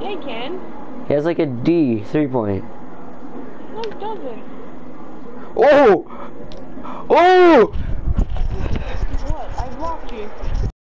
Yeah, he can. He has like a D 3-point. No, he doesn't. Oh! Oh! What? I blocked you.